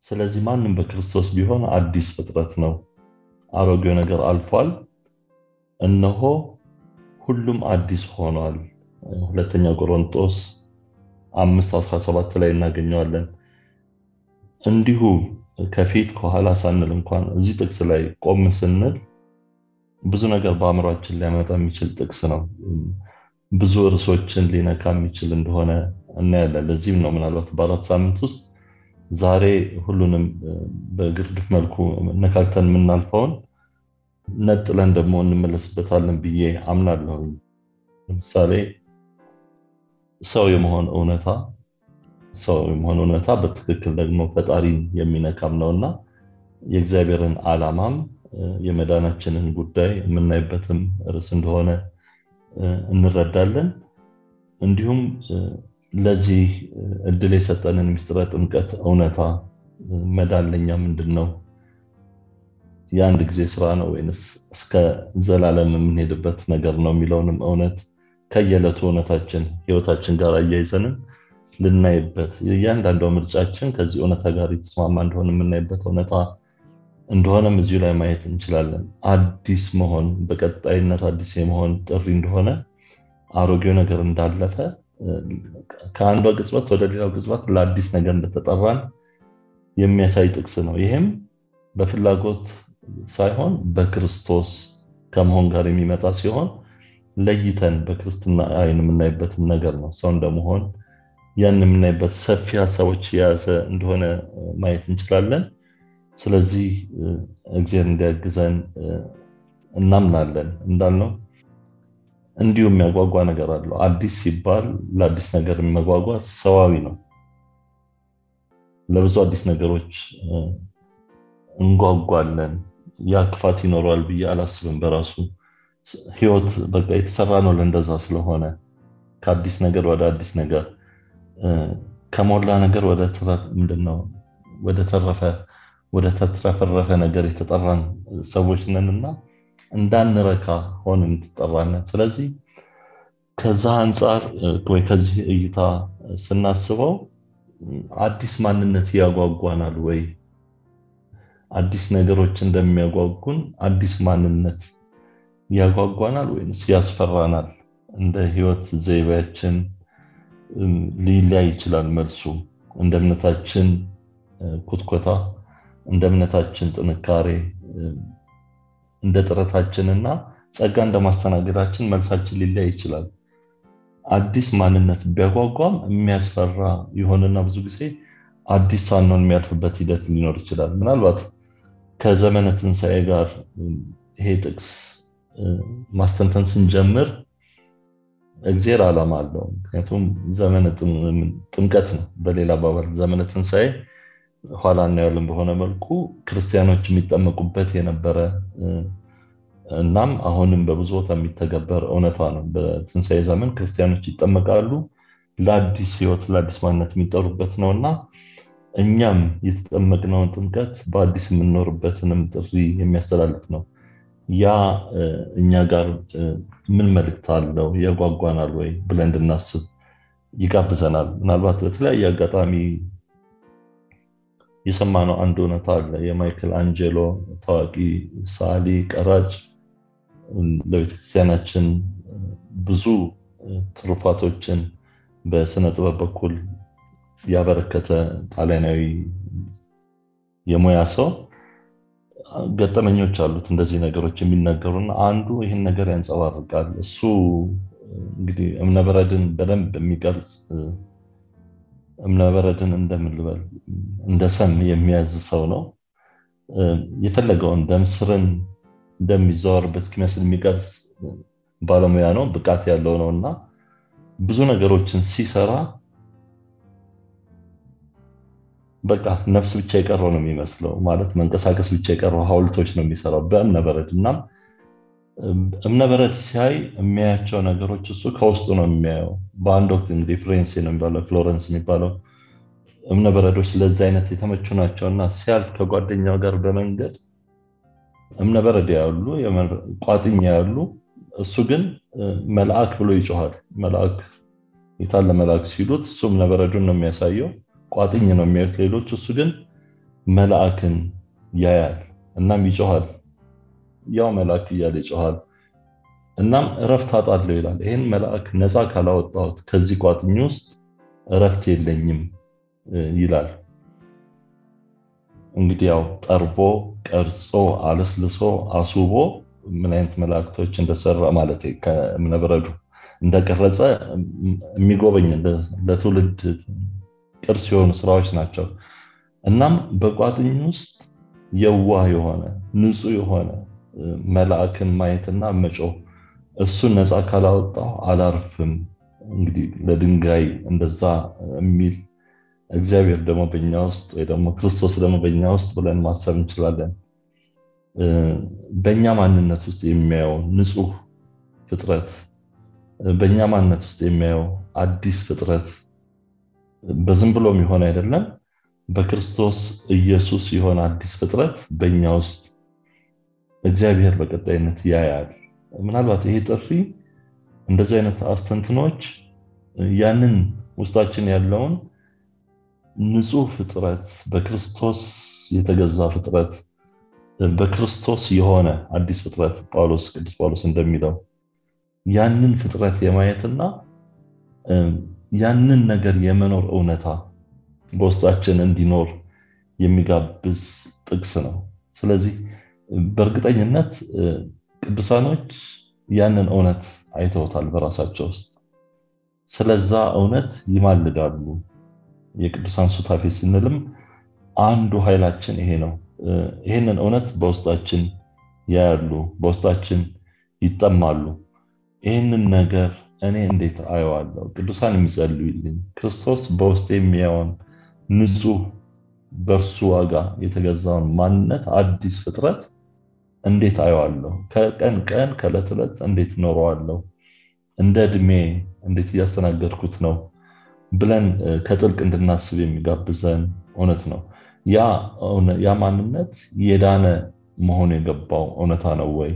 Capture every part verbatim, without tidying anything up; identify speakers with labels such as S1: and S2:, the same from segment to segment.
S1: ስለዚህ ማንም በክርስቶስ ቢሆን አዲስ ፍጥረት ነው፣ አሮጌው ነገር አልፏል፣ እነሆ ሁሉም አዲስ ሆኗል። ሁለተኛ ቆሮንቶስ አምስት አስራ ሰባት ላይ እናገኘዋለን። እንዲሁ ከፊት ከኋላ ሳንል እንኳን እዚህ ጥቅስ ላይ ቆም ስንል ብዙ ነገር በአእምሯችን ሊያመጣ የሚችል ጥቅስ ነው። ብዙ ርዕሶችን ሊነካ የሚችል እንደሆነ እናያለን። ለዚህም ነው ምናልባት በአራት ሳምንት ውስጥ ዛሬ ሁሉንም በግርድፍ መልኩ ነካክተን የምናልፈውን ነጥለን ደግሞ እንመለስበታለን ብዬ አምናለሁ። ለምሳሌ ሰው የመሆን እውነታ ሰው የመሆን እውነታ በትክክል ደግሞ ፈጣሪን የሚነካም ነውና የእግዚአብሔርን ዓላማም የመዳናችንን ጉዳይ የምናይበትም ርዕስ እንደሆነ እንረዳለን። እንዲሁም ለዚህ እድል የሰጠንን ምስጢረ ጥምቀት እውነታ መዳን ለኛ ምንድነው? የአንድ ጊዜ ስራ ነው ወይንስ እስከ ዘላለም የምንሄድበት ነገር ነው የሚለውንም እውነት ከየዕለቱ እውነታችን ህይወታችን ጋር አያይዘንም ልናይበት እያንዳንዱ ምርጫችን ከዚህ እውነታ ጋር የተስማማ እንደሆነ የምናይበት እውነታ እንደሆነም እዚሁ ላይ ማየት እንችላለን። አዲስ መሆን በቀጣይነት አዲስ የመሆን ጥሪ እንደሆነ አሮጌው ነገር እንዳለፈ ከአንዱ ቅጽበት ወደ ሌላው ቅጽበት ለአዲስ ነገር እንደተጠራን የሚያሳይ ጥቅስ ነው። ይሄም በፍላጎት ሳይሆን በክርስቶስ ከመሆን ጋር የሚመጣ ሲሆን ለይተን በክርስትና አይን የምናይበት ነገር ነው። ሰው እንደመሆን ያን የምናይበት ሰፊ ሐሳቦች የያዘ እንደሆነ ማየት እንችላለን። ስለዚህ እግዚአብሔር እንዲያግዘን እናምናለን። እንዳልነው እንዲሁ የሚያጓጓ ነገር አለው። አዲስ ሲባል ለአዲስ ነገር የሚያጓጓ ሰዋዊ ነው። ለብዙ አዲስ ነገሮች እንጓጓለን። ያ ክፋት ይኖራል ብዬ አላስብም። በራሱ ህይወት በቃ የተሰራ ነው ለእንደዛ ስለሆነ ከአዲስ ነገር ወደ አዲስ ነገር ከሞላ ነገር ወደ ተረፈ ምንድነው ወደ ተረፈ ወደ ተትረፈረፈ ነገር የተጠራን ሰዎች ነንና እንዳንረካ ሆነን ተጠራን። ስለዚህ ከዛ አንፃር ወይ ከዚህ እይታ ስናስበው አዲስ ማንነት ያጓጓናል ወይ? አዲስ ነገሮች እንደሚያጓጉን አዲስ ማንነት ያጓጓናል ወይስ ያስፈራናል? እንደ ህይወት ዘይቤያችን ሊለያይ ይችላል መልሱ። እንደ እምነታችን ኩትኮታ፣ እንደ እምነታችን ጥንካሬ፣ እንደ ጥረታችንና ጸጋ እንደማስተናገዳችን መልሳችን ሊለያይ ይችላል። አዲስ ማንነት ቢያጓጓም የሚያስፈራ ይሆንና ብዙ ጊዜ አዲስ ሳንሆን የሚያልፍበት ሂደት ሊኖር ይችላል። ምናልባት ከዘመነ ትንሣኤ ጋር ይሄ ጥቅስ ማስተንተን ስንጀምር እግዚአብሔር ዓላማ አለው። ምክንያቱም ዘመነ ጥምቀት ነው። በሌላ አባባል ዘመነ ትንሣኤ ኋላ እናያለን በሆነ መልኩ ክርስቲያኖች የሚጠመቁበት የነበረ እናም አሁንም በብዙ ቦታ የሚተገበር እውነታ ነው። በትንሣኤ ዘመን ክርስቲያኖች ይጠመቃሉ፣ ለአዲስ ህይወት ለአዲስ ማንነት የሚጠሩበት ነውና እኛም የተጠመቅነውን ጥምቀት በአዲስ የምንኖርበትንም ጥሪ የሚያስተላልፍ ነው። ያ እኛ ጋር ምን መልእክት አለው? ያጓጓናል ወይ ብለን እንድናስብ ይጋብዘናል። ምናልባት በተለያየ አጋጣሚ የሰማነው አንድ እውነታ አለ። የማይክል አንጀሎ ታዋቂ ሰዓሊ ቀራጭ ለቤተክርስቲያናችን ብዙ ትሩፋቶችን በስነ ጥበብ በኩል ያበረከተ ጣሊያናዊ የሙያ ሰው ገጠመኞች አሉት እንደዚህ ነገሮች የሚነገሩና አንዱ ይሄን ነገር ያንጸባርቃል። እሱ እንግዲህ እምነበረድን በደንብ የሚገልጽ እምነበረድን እንደምልበል እንደሰም የሚያዝ ሰው ነው። የፈለገውን ደምስርን እንደሚዘዋወርበት ከመስል የሚገልጽ ባለሙያ ነው፣ ብቃት ያለው ነውና ብዙ ነገሮችን ሲሰራ በቃ ነፍስ ብቻ የቀረው ነው የሚመስለው። ማለት መንቀሳቀስ ብቻ የቀረው ሐውልቶች ነው የሚሰራው በእምነበረድና እምነበረድ ሲያይ የሚያያቸው ነገሮች እሱ ከውስጡ ነው የሚያየው። በአንድ ወቅት እንግዲህ ፍሎረንስ ነው የሚባለው ፍሎረንስ የሚባለው እምነበረዶች ለዛ አይነት የተመቹ ናቸውና ሲያልፍ ከጓደኛው ጋር በመንገድ እምነበረድ ያሉ ቋጥኛ ያሉ እሱ ግን መልአክ ብሎ ይጮሃል። መልአክ የታለ መልአክ ሲሉት እሱ እምነበረዱን ነው የሚያሳየው፣ ቋጥኝ ነው የሚያዩት ሌሎች። እሱ ግን መልአክን ያያል እናም ይጮሃል ያው መልአክ እያለ ይጮሃል እናም እረፍት አጣለሁ ይላል ይሄን መልአክ ነፃ ካላወጣሁት ከዚህ ቋጥኝ ውስጥ እረፍት የለኝም ይላል እንግዲህ ያው ጠርቦ ቀርጾ አለስልሶ አሱቦ ምን አይነት መላእክቶች እንደሰራ ማለት ከመነበረዱ እንደቀረጸ የሚጎበኝ ለትውልድ ቅርስ የሆኑ ስራዎች ናቸው እናም በቋጥኝ ውስጥ የዋህ የሆነ ንጹህ የሆነ መልአክን ማየትና መጮህ እሱ ነፃ ካላወጣው አላርፍም እንግዲህ ለድንጋይ እንደዛ የሚል እግዚአብሔር ደግሞ በእኛ ውስጥ ወይ ደግሞ ክርስቶስ ደግሞ በእኛ ውስጥ ብለን ማሰብ እንችላለን በእኛ ማንነት ውስጥ የሚያየው ንጹህ ፍጥረት በእኛ ማንነት ውስጥ የሚያየው አዲስ ፍጥረት በዝም ብሎ የሚሆን አይደለም በክርስቶስ ኢየሱስ የሆነ አዲስ ፍጥረት በእኛ ውስጥ እግዚአብሔር በቀጣይነት ያያል ምናልባት ይሄ ጥሪ እንደዚህ አይነት አስተንትኖች ያንን ውስጣችን ያለውን ንጹህ ፍጥረት በክርስቶስ የተገዛ ፍጥረት በክርስቶስ የሆነ አዲስ ፍጥረት ጳውሎስ ቅዱስ ጳውሎስ እንደሚለው ያንን ፍጥረት የማየትና ያንን ነገር የመኖር እውነታ በውስጣችን እንዲኖር የሚጋብዝ ጥቅስ ነው ስለዚህ በእርግጠኝነት ቅዱሳኖች ያንን እውነት አይተውታል በራሳቸው ውስጥ ስለዛ እውነት ይማልዳሉ የቅዱሳን ሱታፌ ስንልም አንዱ ኃይላችን ይሄ ነው ይሄንን እውነት በውስጣችን ያያሉ በውስጣችን ይጠማሉ ይሄንን ነገር እኔ እንዴት አየዋለሁ ቅዱሳን የሚጸልዩልኝ ክርስቶስ በውስጤ የሚያየውን ንጹህ በርሱ ዋጋ የተገዛውን ማንነት አዲስ ፍጥረት እንዴት አየዋለሁ ከቀን ቀን ከዕለት ዕለት እንዴት ኖረዋለሁ እንደ እድሜ እንዴት እያስተናገድኩት ነው ብለን ከጥልቅ እንድናስብ የሚጋብዘን እውነት ነው ያ ያ ማንነት የዳነ መሆን የገባው እውነታ ነው ወይ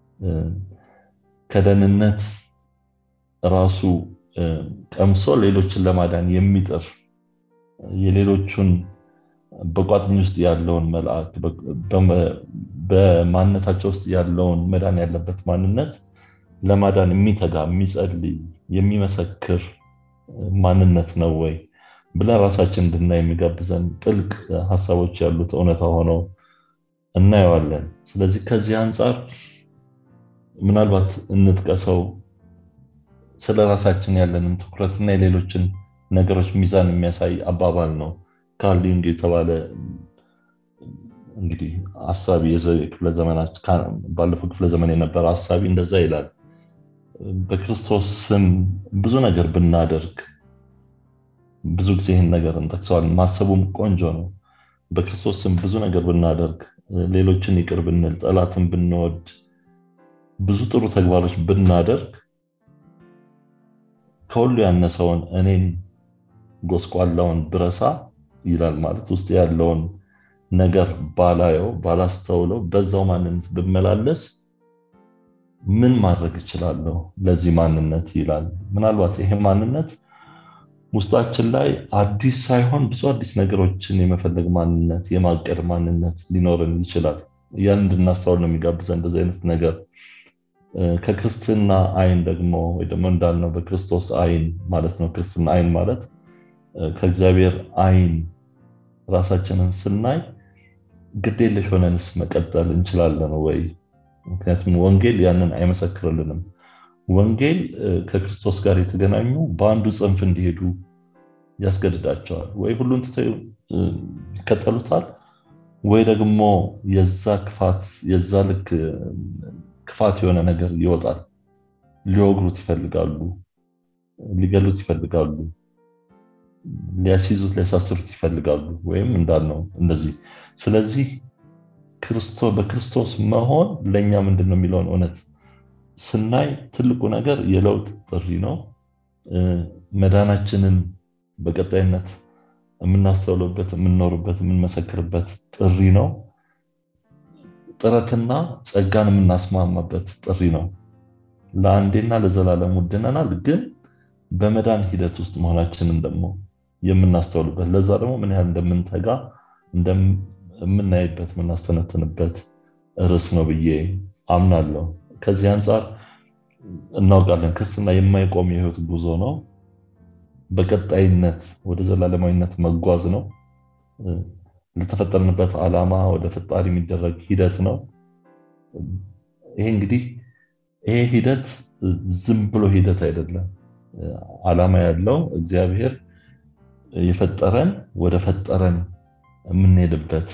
S1: ከደህንነት ራሱ ቀምሶ ሌሎችን ለማዳን የሚጥር የሌሎቹን በቋጥኝ ውስጥ ያለውን መልአክ በማንነታቸው ውስጥ ያለውን መዳን ያለበት ማንነት ለማዳን የሚተጋ የሚጸልይ የሚመሰክር ማንነት ነው ወይ ብለን ራሳችን እንድናይ የሚጋብዘን ጥልቅ ሐሳቦች ያሉት እውነታ ሆኖ እናየዋለን ስለዚህ ከዚህ አንፃር ምናልባት እንጥቀሰው ስለራሳችን ያለንን ትኩረትና የሌሎችን ነገሮች ሚዛን የሚያሳይ አባባል ነው ካርል ዩንግ የተባለ እንግዲህ ሐሳቢ የክፍለ ዘመናት ባለፈው ክፍለ ዘመን የነበረ ሐሳቢ እንደዛ ይላል በክርስቶስ ስም ብዙ ነገር ብናደርግ ብዙ ጊዜ ይህን ነገር እንጠቅሰዋለን ማሰቡም ቆንጆ ነው በክርስቶስ ስም ብዙ ነገር ብናደርግ ሌሎችን ይቅር ብንል ጠላትን ብንወድ ብዙ ጥሩ ተግባሮች ብናደርግ ከሁሉ ያነሰውን እኔን ጎስቋላውን ብረሳ ይላል ማለት ውስጥ ያለውን ነገር ባላየው ባላስተውለው በዛው ማንነት ብመላለስ ምን ማድረግ እችላለሁ ለዚህ ማንነት ይላል ምናልባት ይሄ ማንነት ውስጣችን ላይ አዲስ ሳይሆን ብዙ አዲስ ነገሮችን የመፈለግ ማንነት የማቀድ ማንነት ሊኖርን ይችላል ያን እንድናስተውል ነው የሚጋብዘን እንደዚህ አይነት ነገር ከክርስትና አይን ደግሞ ወይ ደግሞ እንዳልነው በክርስቶስ አይን ማለት ነው ክርስትና አይን ማለት ከእግዚአብሔር አይን ራሳችንን ስናይ ግዴለሽ ሆነንስ መቀጠል እንችላለን ወይ ምክንያቱም ወንጌል ያንን አይመሰክርልንም ወንጌል ከክርስቶስ ጋር የተገናኙ በአንዱ ጽንፍ እንዲሄዱ ያስገድዳቸዋል ወይ ሁሉን ተተዩ ይከተሉታል ወይ ደግሞ የዛ ክፋት የዛ ልክ ክፋት የሆነ ነገር ይወጣል ሊወግሩት ይፈልጋሉ ሊገሉት ይፈልጋሉ ሊያሲዙት ሊያሳስሩት ይፈልጋሉ ወይም እንዳልነው እንደዚህ ስለዚህ ክርስቶስ በክርስቶስ መሆን ለኛ ምንድነው የሚለውን እውነት ስናይ ትልቁ ነገር የለውጥ ጥሪ ነው መዳናችንን በቀጣይነት የምናስተውልበት የምንኖርበት የምንመሰክርበት ጥሪ ነው ጥረትና ጸጋን የምናስማማበት ጥሪ ነው ለአንዴና ለዘላለም ድነናል ግን በመዳን ሂደት ውስጥ መሆናችንን ደግሞ የምናስተውልበት ለዛ ደግሞ ምን ያህል እንደምንተጋ እንደም የምናይበት የምናስተነትንበት ርዕስ ነው ብዬ አምናለሁ። ከዚህ አንፃር እናውቃለን ክርስትና የማይቆም የህይወት ጉዞ ነው። በቀጣይነት ወደ ዘላለማዊነት መጓዝ ነው። ለተፈጠርንበት ዓላማ ወደ ፈጣሪ የሚደረግ ሂደት ነው። ይሄ እንግዲህ ይሄ ሂደት ዝም ብሎ ሂደት አይደለም። ዓላማ ያለው እግዚአብሔር የፈጠረን ወደ ፈጠረን የምንሄድበት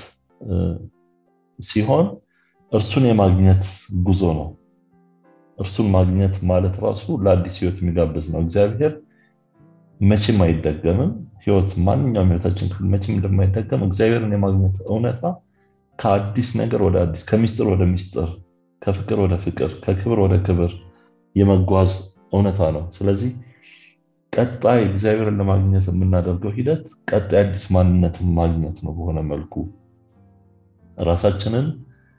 S1: ሲሆን እርሱን የማግኘት ጉዞ ነው። እርሱን ማግኘት ማለት ራሱ ለአዲስ ህይወት የሚጋብዝ ነው። እግዚአብሔር መቼም አይደገምም። ህይወት ማንኛውም ህይወታችን መቼም እንደማይደገም እግዚአብሔርን የማግኘት እውነታ ከአዲስ ነገር ወደ አዲስ፣ ከምስጢር ወደ ምስጢር፣ ከፍቅር ወደ ፍቅር፣ ከክብር ወደ ክብር የመጓዝ እውነታ ነው። ስለዚህ ቀጣይ እግዚአብሔርን ለማግኘት የምናደርገው ሂደት ቀጣይ አዲስ ማንነትን ማግኘት ነው። በሆነ መልኩ ራሳችንን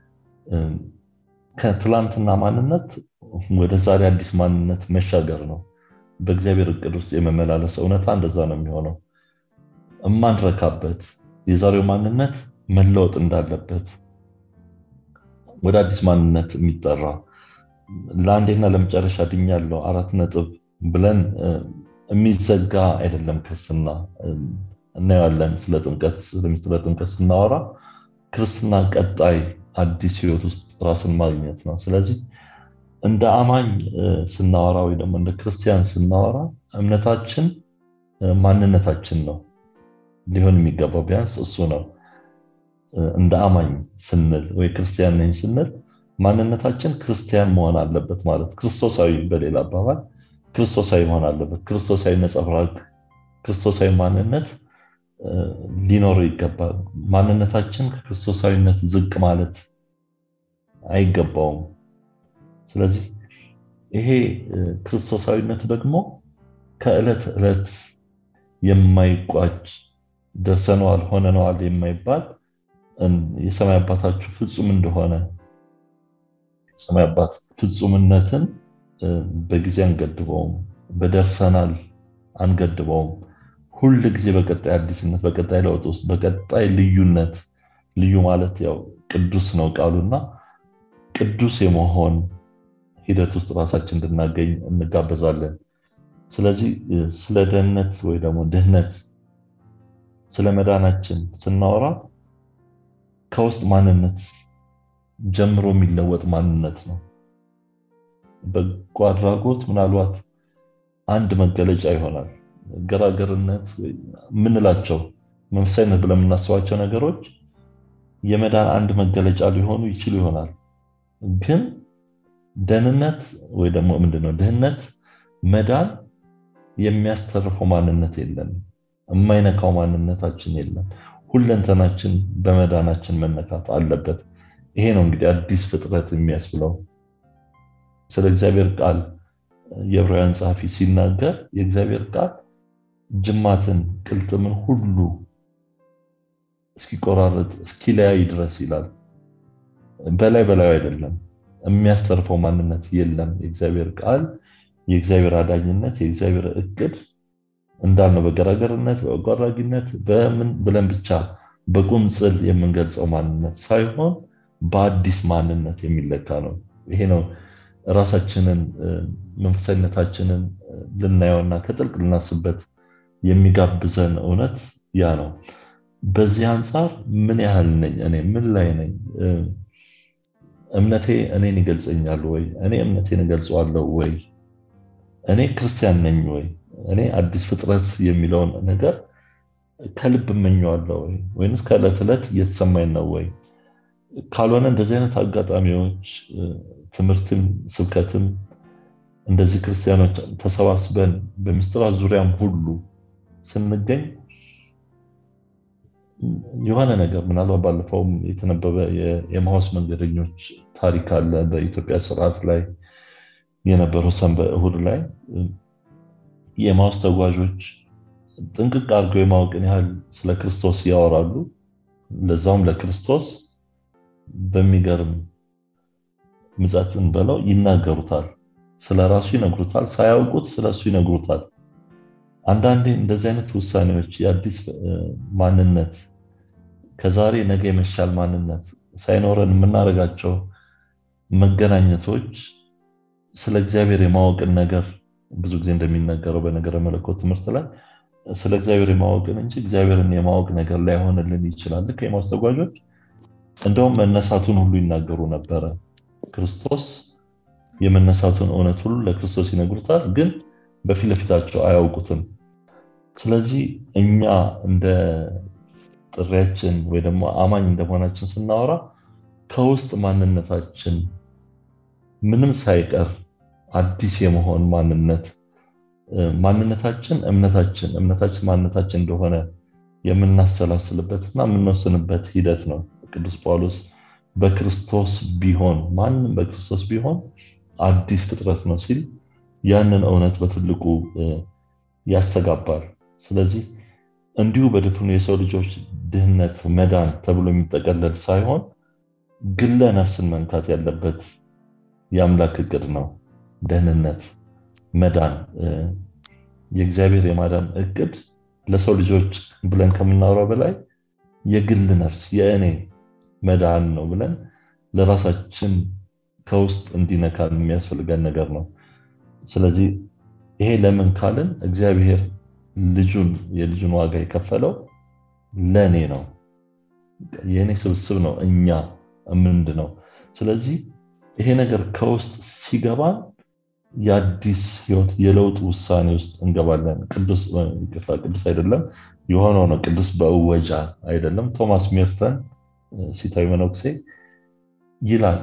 S1: ከትላንትና ማንነት ወደ ዛሬ አዲስ ማንነት መሻገር ነው። በእግዚአብሔር እቅድ ውስጥ የመመላለስ እውነታ እንደዛ ነው የሚሆነው። እማንረካበት የዛሬው ማንነት መለወጥ እንዳለበት ወደ አዲስ ማንነት የሚጠራ ለአንዴና ለመጨረሻ ድኛለሁ አራት ነጥብ ብለን የሚዘጋ አይደለም ክርስትና። እናያለን ስለ ጥምቀት ስለ ጥምቀት ስናወራ ክርስትና ቀጣይ አዲስ ህይወት ውስጥ ራስን ማግኘት ነው። ስለዚህ እንደ አማኝ ስናወራ ወይ ደግሞ እንደ ክርስቲያን ስናወራ እምነታችን ማንነታችን ነው ሊሆን የሚገባው፣ ቢያንስ እሱ ነው። እንደ አማኝ ስንል ወይ ክርስቲያን ነኝ ስንል ማንነታችን ክርስቲያን መሆን አለበት ማለት ክርስቶሳዊ፣ በሌላ አባባል ክርስቶሳዊ መሆን አለበት። ክርስቶሳዊ ነጸብራቅ፣ ክርስቶሳዊ ማንነት ሊኖር ይገባል። ማንነታችን ከክርስቶሳዊነት ዝቅ ማለት አይገባውም። ስለዚህ ይሄ ክርስቶሳዊነት ደግሞ ከዕለት ዕለት የማይቋጭ ደርሰናል ሆነናል የማይባል የሰማይ አባታችሁ ፍጹም እንደሆነ ሰማይ አባት ፍጹምነትን በጊዜ አንገድበውም፣ በደርሰናል አንገድበውም። ሁሉ ጊዜ በቀጣይ አዲስነት፣ በቀጣይ ለውጥ ውስጥ፣ በቀጣይ ልዩነት፣ ልዩ ማለት ያው ቅዱስ ነው ቃሉና ቅዱስ የመሆን ሂደት ውስጥ ራሳችን እንድናገኝ እንጋበዛለን። ስለዚህ ስለ ደህንነት ወይ ደግሞ ድህነት ስለ መዳናችን ስናወራ ከውስጥ ማንነት ጀምሮ የሚለወጥ ማንነት ነው። በጎ አድራጎት ምናልባት አንድ መገለጫ ይሆናል። ገራገርነት ወይ ምንላቸው መንፈሳዊነት ብለን የምናስባቸው ነገሮች የመዳን አንድ መገለጫ ሊሆኑ ይችሉ ይሆናል። ግን ደህንነት ወይ ደግሞ ምንድነው ድህነት፣ መዳን የሚያስተርፈው ማንነት የለም፣ የማይነካው ማንነታችን የለም። ሁለንተናችን በመዳናችን መነካት አለበት። ይሄ ነው እንግዲህ አዲስ ፍጥረት የሚያስብለው። ስለ እግዚአብሔር ቃል የዕብራውያን ጸሐፊ ሲናገር የእግዚአብሔር ቃል ጅማትን ቅልጥምን ሁሉ እስኪቆራረጥ እስኪለያይ ድረስ ይላል። በላይ በላይ አይደለም፣ የሚያስተርፈው ማንነት የለም። የእግዚአብሔር ቃል የእግዚአብሔር አዳኝነት የእግዚአብሔር እቅድ እንዳልነው በገራገርነት በበጎ አድራጊነት በምን ብለን ብቻ በቁምጽል የምንገልጸው ማንነት ሳይሆን በአዲስ ማንነት የሚለካ ነው። ይሄ ነው ራሳችንን መንፈሳዊነታችንን ልናየውና ከጥልቅ ልናስበት የሚጋብዘን እውነት ያ ነው። በዚህ አንፃር ምን ያህል ነኝ እኔ ምን ላይ ነኝ? እምነቴ እኔን ይገልጸኛል ወይ? እኔ እምነቴን እገልጸዋለሁ ወይ? እኔ ክርስቲያን ነኝ ወይ? እኔ አዲስ ፍጥረት የሚለውን ነገር ከልብ እመኘዋለሁ ወይ? ወይንስ ከዕለት ዕለት እየተሰማኝ ነው ወይ? ካልሆነ እንደዚህ አይነት አጋጣሚዎች ትምህርትም ስብከትም እንደዚህ ክርስቲያኖች ተሰባስበን በምስጢራት ዙሪያም ሁሉ ስንገኝ የሆነ ነገር ምናልባት ባለፈውም የተነበበ የኤማሁስ መንገደኞች ታሪክ አለ በኢትዮጵያ ስርዓት ላይ የነበረው ሰንበት እሁድ ላይ የኤማሁስ ተጓዦች ጥንቅቅ አድርገው የማወቅን ያህል ስለ ክርስቶስ ያወራሉ። ለዛውም ለክርስቶስ በሚገርም ምጻትን በለው ይናገሩታል። ስለራሱ ይነግሩታል፣ ሳያውቁት ስለሱ ይነግሩታል። አንዳንዴ እንደዚህ አይነት ውሳኔዎች የአዲስ ማንነት ከዛሬ ነገ የመሻል ማንነት ሳይኖረን የምናደርጋቸው መገናኘቶች ስለ እግዚአብሔር የማወቅን ነገር ብዙ ጊዜ እንደሚነገረው በነገረ መለኮት ትምህርት ላይ ስለ እግዚአብሔር የማወቅን እንጂ እግዚአብሔርን የማወቅ ነገር ላይሆንልን ይችላል። ልክ የኤማሁስ ተጓዦች እንደውም መነሳቱን ሁሉ ይናገሩ ነበረ። ክርስቶስ የመነሳቱን እውነት ሁሉ ለክርስቶስ ይነግሩታል፣ ግን በፊት ለፊታቸው አያውቁትም። ስለዚህ እኛ እንደ ጥሪያችን ወይ ደግሞ አማኝ እንደሆናችን ስናወራ ከውስጥ ማንነታችን ምንም ሳይቀር አዲስ የመሆን ማንነት ማንነታችን እምነታችን እምነታችን ማንነታችን እንደሆነ የምናሰላስልበትና የምንወስንበት ሂደት ነው። ቅዱስ ጳውሎስ በክርስቶስ ቢሆን ማንም በክርስቶስ ቢሆን አዲስ ፍጥረት ነው ሲል ያንን እውነት በትልቁ ያስተጋባል። ስለዚህ እንዲሁ በድፍኑ የሰው ልጆች ድህነት መዳን ተብሎ የሚጠቀለል ሳይሆን ግለ ነፍስን መንካት ያለበት የአምላክ እቅድ ነው። ደህንነት መዳን የእግዚአብሔር የማዳን እቅድ ለሰው ልጆች ብለን ከምናወራው በላይ የግል ነፍስ የእኔ መዳን ነው ብለን ለራሳችን ከውስጥ እንዲነካን የሚያስፈልገን ነገር ነው። ስለዚህ ይሄ ለምን ካልን እግዚአብሔር ልጁን የልጁን ዋጋ የከፈለው ለኔ ነው። የኔ ስብስብ ነው እኛ ምንድነው። ስለዚህ ይሄ ነገር ከውስጥ ሲገባ የአዲስ ህይወት የለውጥ ውሳኔ ውስጥ እንገባለን። ቅዱስ ቅዱስ አይደለም የሆነው ነው። ቅዱስ በእወጃ አይደለም። ቶማስ ሜርተን ሲታዊ መነኩሴ ይላል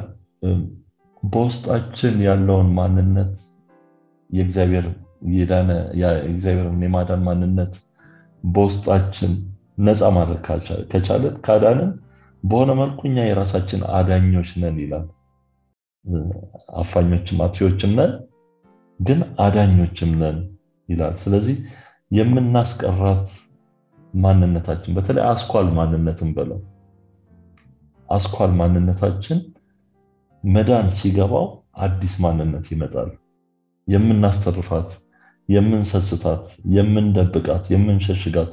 S1: በውስጣችን ያለውን ማንነት የእግዚአብሔር የዳነ የእግዚአብሔርን የማዳን ማንነት በውስጣችን ነፃ ማድረግ ከቻለን ካዳንን በሆነ መልኩ እኛ የራሳችን አዳኞች ነን ይላል። አፋኞችም አጥፊዎችም ነን ግን አዳኞችም ነን ይላል። ስለዚህ የምናስቀራት ማንነታችን በተለይ አስኳል ማንነትን በለው አስኳል ማንነታችን መዳን ሲገባው አዲስ ማንነት ይመጣል። የምናስተርፋት የምንሰስታት የምንደብቃት የምንሸሽጋት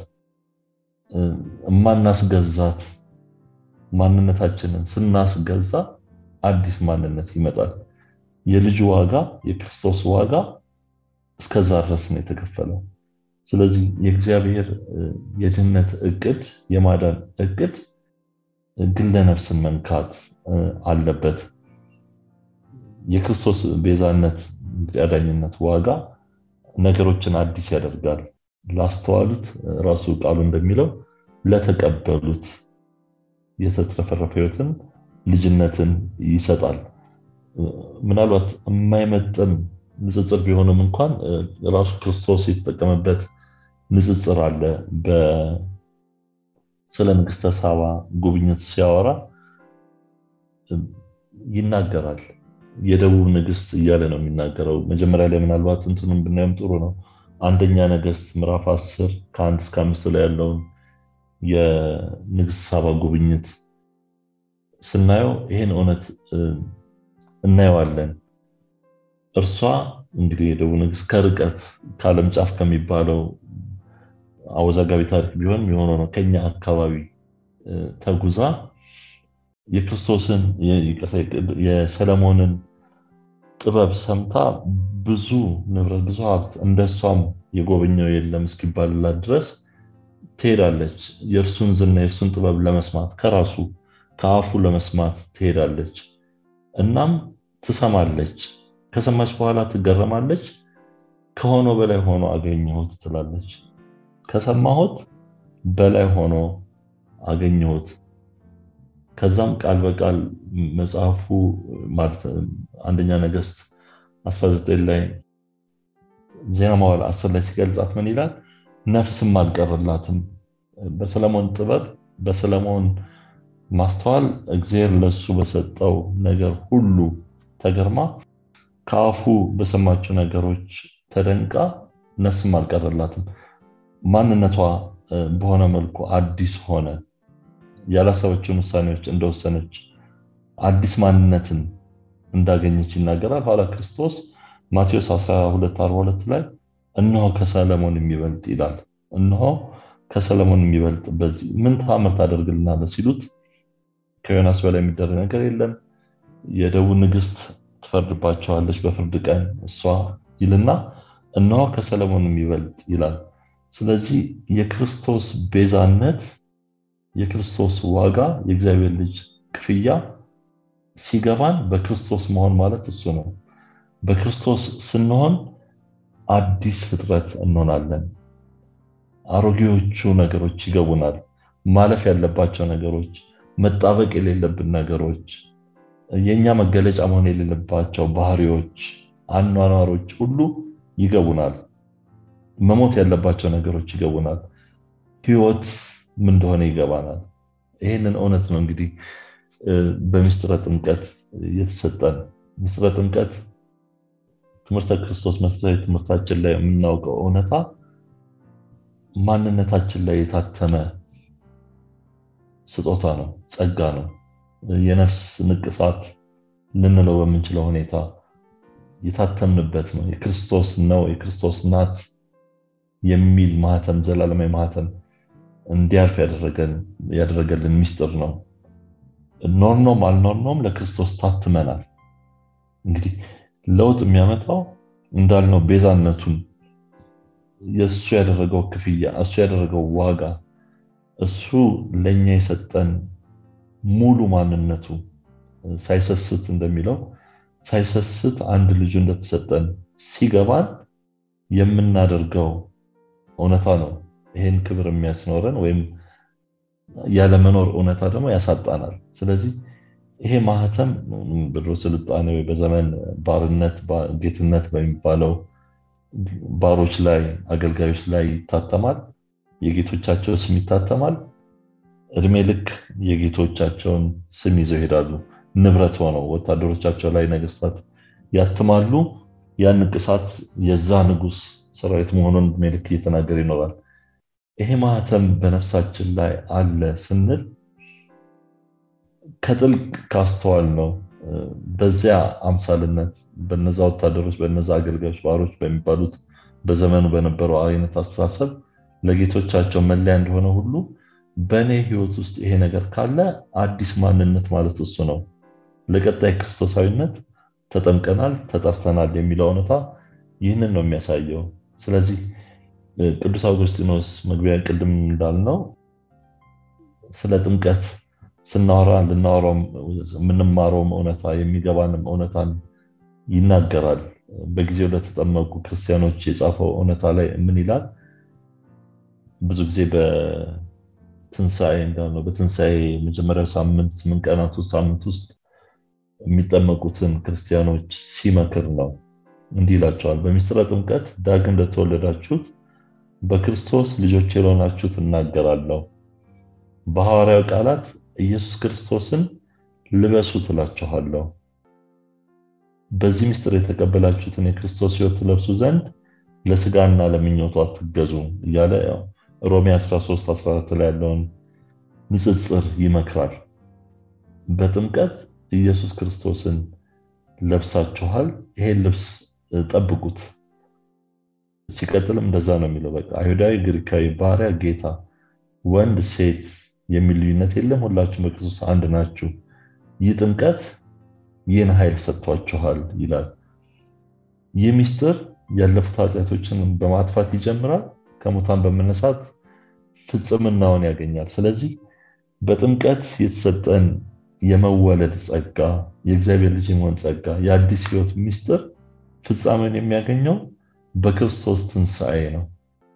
S1: ማናስገዛት ማንነታችንን ስናስገዛ አዲስ ማንነት ይመጣል። የልጁ ዋጋ የክርስቶስ ዋጋ እስከዛ ድረስ ነው የተከፈለው። ስለዚህ የእግዚአብሔር የድህነት እቅድ የማዳን እቅድ ግለ ነፍስን መንካት አለበት። የክርስቶስ ቤዛነት ያዳኝነት ዋጋ ነገሮችን አዲስ ያደርጋል። ላስተዋሉት ራሱ ቃሉ እንደሚለው ለተቀበሉት የተትረፈረፈ ሕይወትን ልጅነትን ይሰጣል። ምናልባት የማይመጥን ንጽጽር ቢሆንም እንኳን ራሱ ክርስቶስ የተጠቀመበት ንጽጽር አለ። በስለ ንግሥተ ሳባ ጉብኝት ሲያወራ ይናገራል። የደቡብ ንግሥት እያለ ነው የሚናገረው። መጀመሪያ ላይ ምናልባት እንትኑን ብናየም ጥሩ ነው። አንደኛ ነገሥት ምዕራፍ አስር ከአንድ እስከ አምስት ላይ ያለውን የንግሥተ ሳባ ጉብኝት ስናየው ይሄን እውነት እናየዋለን። እርሷ እንግዲህ የደቡብ ንግሥት ከርቀት ከዓለም ጫፍ ከሚባለው አወዛጋቢ ታሪክ ቢሆን የሆነው ነው ከኛ አካባቢ ተጉዛ የክርስቶስን የሰለሞንን ጥበብ ሰምታ ብዙ ንብረት ብዙ ሀብት እንደሷም የጎበኘው የለም እስኪባልላት ድረስ ትሄዳለች። የእርሱን ዝና የእርሱን ጥበብ ለመስማት ከራሱ ከአፉ ለመስማት ትሄዳለች። እናም ትሰማለች። ከሰማች በኋላ ትገረማለች። ከሆነው በላይ ሆኖ አገኘሁት ትላለች። ከሰማሁት በላይ ሆኖ አገኘሁት። ከዛም ቃል በቃል መጽሐፉ ማለት አንደኛ ነገሥት አስራ ዘጠኝ ላይ ዜና መዋዕል አስር ላይ ሲገልጻት ምን ይላል? ነፍስም አልቀረላትም። በሰለሞን ጥበብ በሰለሞን ማስተዋል እግዚአብሔር ለሱ በሰጠው ነገር ሁሉ ተገርማ ከአፉ በሰማችው ነገሮች ተደንቃ ነፍስም አልቀረላትም። ማንነቷ በሆነ መልኩ አዲስ ሆነ። ያላሰበችውን ውሳኔዎች እንደወሰነች አዲስ ማንነትን እንዳገኘች ይናገራል። ኋላ ክርስቶስ ማቴዎስ አስራ ሁለት አርባ ሁለት ላይ እነሆ ከሰለሞን የሚበልጥ ይላል። እነሆ ከሰለሞን የሚበልጥ በዚህ ምን ተአምር ታደርግልናለህ ሲሉት ከዮናስ በላይ የሚደረግ ነገር የለም፣ የደቡብ ንግስት ትፈርድባቸዋለች በፍርድ ቀን እሷ ይልና እነሆ ከሰለሞን የሚበልጥ ይላል። ስለዚህ የክርስቶስ ቤዛነት፣ የክርስቶስ ዋጋ፣ የእግዚአብሔር ልጅ ክፍያ ሲገባን በክርስቶስ መሆን ማለት እሱ ነው። በክርስቶስ ስንሆን አዲስ ፍጥረት እንሆናለን። አሮጌዎቹ ነገሮች ይገቡናል። ማለፍ ያለባቸው ነገሮች፣ መጣበቅ የሌለብን ነገሮች፣ የኛ መገለጫ መሆን የሌለባቸው ባህሪዎች፣ አኗኗሮች ሁሉ ይገቡናል። መሞት ያለባቸው ነገሮች ይገቡናል። ህይወት ምን እንደሆነ ይገባናል። ይሄንን እውነት ነው እንግዲህ በምስጢረ ጥምቀት የተሰጠን። ምስጢረ ጥምቀት ትምህርተ ክርስቶስ መሰረታዊ ትምህርታችን ላይ የምናውቀው እውነታ ማንነታችን ላይ የታተመ ስጦታ ነው፣ ጸጋ ነው። የነፍስ ንቅሳት ልንለው በምንችለው ሁኔታ የታተምንበት ነው። የክርስቶስ ነው፣ የክርስቶስ ናት የሚል ማህተም፣ ዘላለማዊ ማህተም እንዲያልፍ ያደረገን ያደረገልን ምስጢር ነው። ኖርኖም አልኖርኖም ለክርስቶስ ታትመናል። እንግዲህ ለውጥ የሚያመጣው እንዳልነው ቤዛነቱን፣ የእሱ ያደረገው ክፍያ፣ እሱ ያደረገው ዋጋ፣ እሱ ለኛ የሰጠን ሙሉ ማንነቱ ሳይሰስት እንደሚለው ሳይሰስት አንድ ልጅ እንደተሰጠን ሲገባን የምናደርገው እውነታ ነው ይሄን ክብር የሚያስኖረን፣ ወይም ያለ መኖር እውነታ ደግሞ ያሳጣናል። ስለዚህ ይሄ ማህተም በድሮ ስልጣኔ ወይ በዘመን ባርነት ጌትነት በሚባለው ባሮች ላይ አገልጋዮች ላይ ይታተማል። የጌቶቻቸው ስም ይታተማል። እድሜ ልክ የጌቶቻቸውን ስም ይዘው ይሄዳሉ። ንብረት ሆነው ወታደሮቻቸው ላይ ነገስታት ያትማሉ። ያን ንቅሳት የዛ ንጉስ ሰራዊት መሆኑን እድሜ ልክ እየተናገረ ይኖራል። ይሄ ማህተም በነፍሳችን ላይ አለ ስንል ከጥልቅ ካስተዋል ነው በዚያ አምሳልነት በነዛ ወታደሮች በነዛ አገልጋዮች ባሮች በሚባሉት በዘመኑ በነበረው አይነት አስተሳሰብ ለጌቶቻቸው መለያ እንደሆነ ሁሉ በኔ ህይወት ውስጥ ይሄ ነገር ካለ አዲስ ማንነት ማለት እሱ ነው። ለቀጣይ ክርስቶሳዊነት ተጠምቀናል፣ ተጠርተናል የሚለው እውነታ ይህንን ነው የሚያሳየው። ስለዚህ ቅዱስ አውግስጢኖስ መግቢያ ቅድም እንዳልነው ስለ ጥምቀት ስናወራ ልናወራው የምንማረው እውነታ የሚገባንም እውነታን ይናገራል። በጊዜው ለተጠመቁ ክርስቲያኖች የጻፈው እውነታ ላይ ምን ይላል? ብዙ ጊዜ በትንሳኤ እንዳልነው በትንሳኤ መጀመሪያው ሳምንት ስምንት ቀናት ውስጥ ሳምንት ውስጥ የሚጠመቁትን ክርስቲያኖች ሲመክር ነው። እንዲህ ይላቸዋል። በምስጢረ ጥምቀት ዳግም እንደተወለዳችሁት በክርስቶስ ልጆች የሆናችሁት እናገራለሁ። በሐዋርያው ቃላት ኢየሱስ ክርስቶስን ልበሱት እላችኋለሁ። በዚህ ምስጢር የተቀበላችሁትን የክርስቶስ ሕይወት ትለብሱ ዘንድ ለስጋና ለምኞቱ አትገዙ እያለ ሮሜ አስራ ሶስት አስራ አራት ላይ ያለውን ንጽጽር ይመክራል። በጥምቀት ኢየሱስ ክርስቶስን ለብሳችኋል፣ ይሄን ልብስ ጠብቁት። ሲቀጥልም እንደዛ ነው የሚለው። በቃ አይሁዳዊ፣ ግሪካዊ፣ ባሪያ፣ ጌታ፣ ወንድ፣ ሴት የሚል ልዩነት የለም፣ ሁላችሁም በክርስቶስ አንድ ናችሁ። ይህ ጥምቀት ይህን ኃይል ሰጥቷችኋል ይላል። ይህ ምስጢር ያለፉት ኃጢአቶችን በማጥፋት ይጀምራል፣ ከሙታን በመነሳት ፍጽምናውን ያገኛል። ስለዚህ በጥምቀት የተሰጠን የመወለድ ጸጋ፣ የእግዚአብሔር ልጅ የመሆን ጸጋ፣ የአዲስ ሕይወት ምስጢር ፍጻሜን የሚያገኘው በክርስቶስ ትንሣኤ ነው።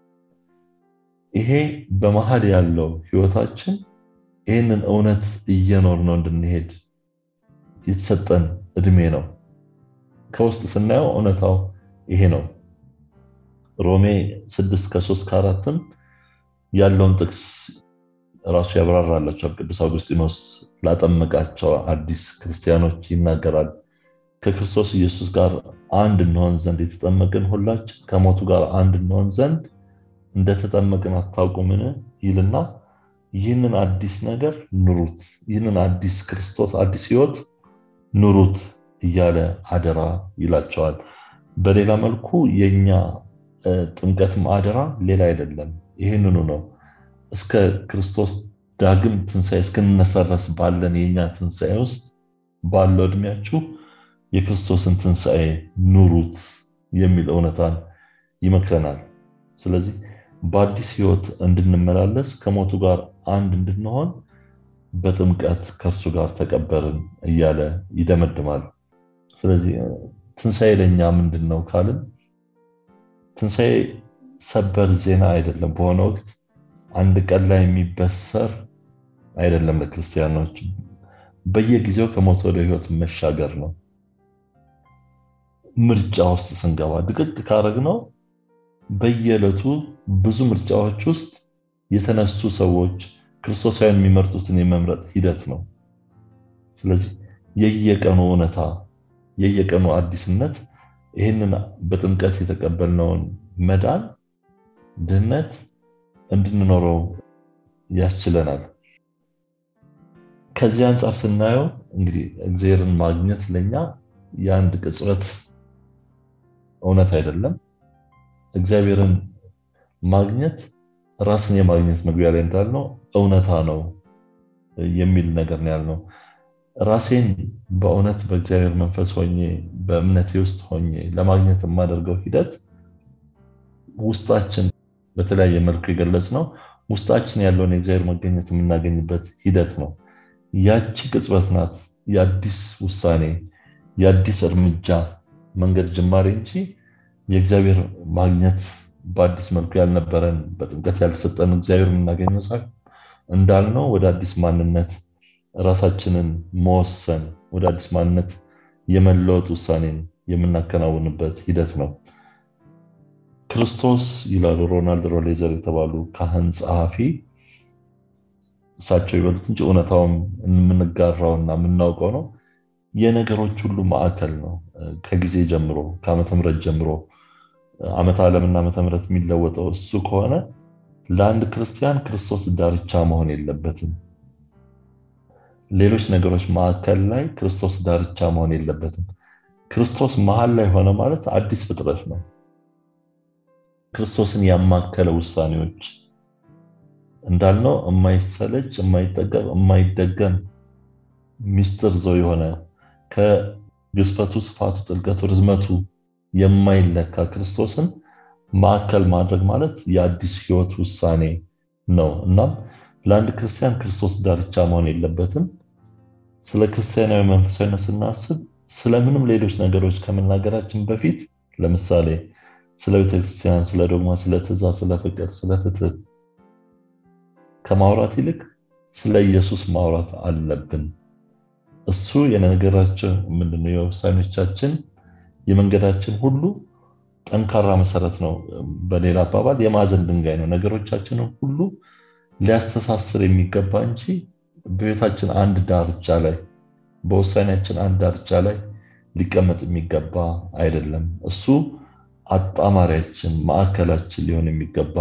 S1: ይሄ በመሃል ያለው ሕይወታችን ይህንን እውነት እየኖር ነው እንድንሄድ የተሰጠን እድሜ ነው። ከውስጥ ስናየው እውነታው ይሄ ነው። ሮሜ ስድስት ከሶስት ከአራትም ያለውን ጥቅስ ራሱ ያብራራላቸው ቅዱስ አውግስጢኖስ ላጠመቃቸው አዲስ ክርስቲያኖች ይናገራል። ከክርስቶስ ኢየሱስ ጋር አንድ እንሆን ዘንድ የተጠመቅን ሁላችን ከሞቱ ጋር አንድ እንሆን ዘንድ እንደተጠመቅን አታውቁምን ይልና ይህንን አዲስ ነገር ኑሩት፣ ይህንን አዲስ ክርስቶስ አዲስ ሕይወት ኑሩት እያለ አደራ ይላቸዋል። በሌላ መልኩ የኛ ጥምቀትም አደራ ሌላ አይደለም፣ ይህንኑ ነው። እስከ ክርስቶስ ዳግም ትንሣኤ እስክንነሳረስ ባለን የኛ ትንሣኤ ውስጥ ባለው እድሜያችሁ የክርስቶስን ትንሣኤ ኑሩት የሚል እውነታን ይመክረናል። ስለዚህ በአዲስ ህይወት እንድንመላለስ ከሞቱ ጋር አንድ እንድንሆን በጥምቀት ከእርሱ ጋር ተቀበርን እያለ ይደመድማል። ስለዚህ ትንሣኤ ለኛ ምንድነው ካልን ትንሣኤ ሰበር ዜና አይደለም። በሆነ ወቅት አንድ ቀን ላይ የሚበሰር አይደለም። ለክርስቲያኖች በየጊዜው ከሞት ወደ ህይወት መሻገር ነው። ምርጫ ውስጥ ስንገባ ድቅቅ ካረግነው በየዕለቱ ብዙ ምርጫዎች ውስጥ የተነሱ ሰዎች ክርስቶሳውያን የሚመርጡትን የመምረጥ ሂደት ነው። ስለዚህ የየቀኑ እውነታ የየቀኑ አዲስነት ይህንን በጥምቀት የተቀበልነውን መዳን ድህነት እንድንኖረው ያስችለናል። ከዚህ አንጻር ስናየው እንግዲህ እግዚአብሔርን ማግኘት ለኛ የአንድ ቅጽበት እውነት አይደለም። እግዚአብሔርን ማግኘት ራስን የማግኘት መግቢያ ላይ እንዳልነው እውነታ ነው የሚል ነገር ነው ያልነው። ራሴን በእውነት በእግዚአብሔር መንፈስ ሆኜ በእምነቴ ውስጥ ሆኜ ለማግኘት የማደርገው ሂደት ውስጣችን በተለያየ መልኩ የገለጽነው ውስጣችን ያለውን የእግዚአብሔር መገኘት የምናገኝበት ሂደት ነው። ያቺ ቅጽበት ናት የአዲስ ውሳኔ የአዲስ እርምጃ መንገድ ጅማሬ እንጂ የእግዚአብሔር ማግኘት በአዲስ መልኩ ያልነበረን በጥምቀት ያልተሰጠን እግዚአብሔር የምናገኘው ሳይሆን እንዳልነው ወደ አዲስ ማንነት ራሳችንን መወሰን ወደ አዲስ ማንነት የመለወጥ ውሳኔን የምናከናውንበት ሂደት ነው። ክርስቶስ ይላሉ ሮናልድ ሮሌዘር የተባሉ ካህን ጸሐፊ እሳቸው ይበሉት እንጂ እውነታውም የምንጋራውና የምናውቀው ነው። የነገሮች ሁሉ ማዕከል ነው። ከጊዜ ጀምሮ ከዓመተ ምህረት ጀምሮ ዓመተ ዓለምና ዓመተ ምህረት የሚለወጠው እሱ ከሆነ ለአንድ ክርስቲያን ክርስቶስ ዳርቻ መሆን የለበትም። ሌሎች ነገሮች ማዕከል ላይ ክርስቶስ ዳርቻ መሆን የለበትም። ክርስቶስ መሃል ላይ ሆነ ማለት አዲስ ፍጥረት ነው። ክርስቶስን ያማከለ ውሳኔዎች እንዳልነው የማይሰለች የማይጠገብ የማይደገም ሚስጥር ዘው የሆነ ከግዝፈቱ ስፋቱ ጥልቀቱ ርዝመቱ የማይለካ ክርስቶስን ማዕከል ማድረግ ማለት የአዲስ ህይወት ውሳኔ ነው። እናም ለአንድ ክርስቲያን ክርስቶስ ዳርቻ መሆን የለበትም። ስለ ክርስቲያናዊ መንፈሳዊነት ስናስብ ስለምንም ሌሎች ነገሮች ከመናገራችን በፊት ለምሳሌ ስለ ቤተክርስቲያን፣ ስለ ዶግማ፣ ስለ ትእዛዝ፣ ስለ ፍቅር፣ ስለ ፍትህ ከማውራት ይልቅ ስለ ኢየሱስ ማውራት አለብን። እሱ የነገራችን ምንድነው የውሳኔዎቻችን የመንገዳችን ሁሉ ጠንካራ መሰረት ነው። በሌላ አባባል የማዕዘን ድንጋይ ነው። ነገሮቻችንን ሁሉ ሊያስተሳስር የሚገባ እንጂ በቤታችን አንድ ዳርቻ ላይ በውሳኔያችን አንድ ዳርቻ ላይ ሊቀመጥ የሚገባ አይደለም። እሱ አጣማሪያችን ማዕከላችን ሊሆን የሚገባ